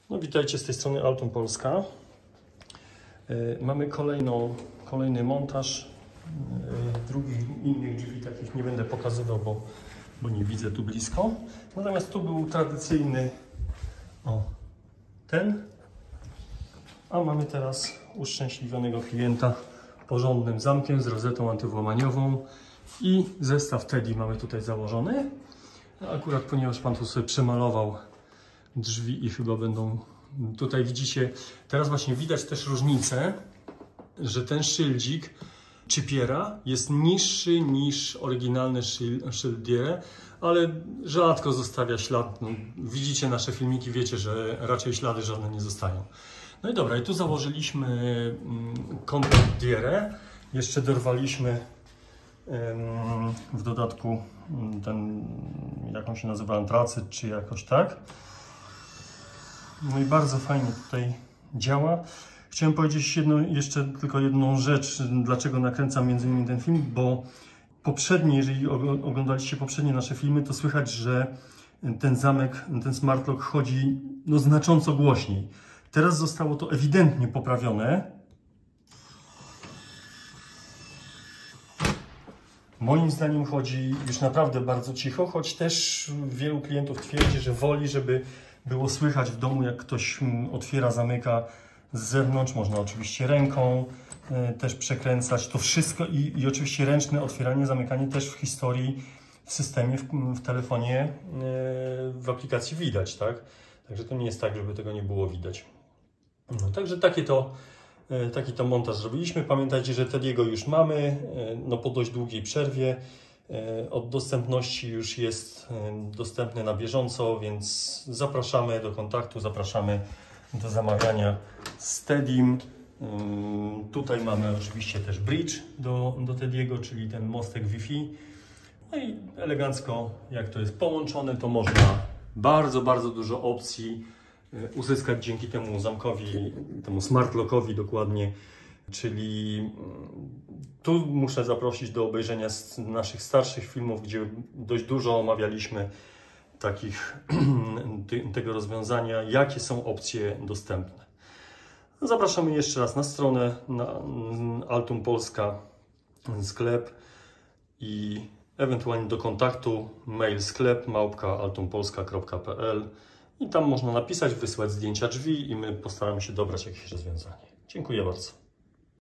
No witajcie, z tej strony Altum Polska. Mamy kolejny montaż. Drugich innych drzwi takich nie będę pokazywał, bo nie widzę tu blisko. Natomiast tu był tradycyjny ten. A mamy teraz uszczęśliwionego klienta porządnym zamkiem z rozetą antywłamaniową i zestaw Teddy mamy tutaj założony. Akurat ponieważ pan tu sobie przemalował drzwi i chyba będą, tutaj widzicie, teraz właśnie widać też różnicę, że ten szyldzik Chipiera jest niższy niż oryginalny szyld Diere, ale rzadko zostawia ślad. No, widzicie nasze filmiki, wiecie, że raczej ślady żadne nie zostają. No i dobra, i tu założyliśmy komplet Diere, jeszcze dorwaliśmy w dodatku ten, jak on się nazywa, antracyt, czy jakoś tak. No i bardzo fajnie tutaj działa. Chciałem powiedzieć jeszcze tylko jedną rzecz, dlaczego nakręcam między innymi ten film, bo poprzednie, jeżeli oglądaliście poprzednie nasze filmy, to słychać, że ten zamek, ten smart lock chodzi no, znacząco głośniej. Teraz zostało to ewidentnie poprawione. Moim zdaniem chodzi już naprawdę bardzo cicho, choć też wielu klientów twierdzi, że woli, żeby było słychać w domu, jak ktoś otwiera, zamyka z zewnątrz. Można oczywiście ręką też przekręcać. To wszystko i oczywiście ręczne otwieranie, zamykanie też w historii, w systemie, w telefonie, w aplikacji widać, tak? Także to nie jest tak, żeby tego nie było widać. No, także taki to montaż zrobiliśmy. Pamiętajcie, że Teddy'ego już mamy, no po dość długiej przerwie. Od dostępności już jest dostępny na bieżąco, więc zapraszamy do kontaktu, zapraszamy do zamawiania z Teddym. Tutaj mamy oczywiście też bridge do Teddy'ego, czyli ten mostek Wi-Fi. No i elegancko, jak to jest połączone, to można bardzo, bardzo dużo opcji uzyskać dzięki temu zamkowi, temu smart lockowi dokładnie. Czyli tu muszę zaprosić do obejrzenia naszych starszych filmów, gdzie dość dużo omawialiśmy tego rozwiązania, jakie są opcje dostępne. Zapraszamy jeszcze raz na stronę, na Altum Polska sklep i ewentualnie do kontaktu mail sklep@altumpolska.pl i tam można napisać, wysłać zdjęcia drzwi i my postaramy się dobrać jakieś rozwiązanie. Dziękuję bardzo.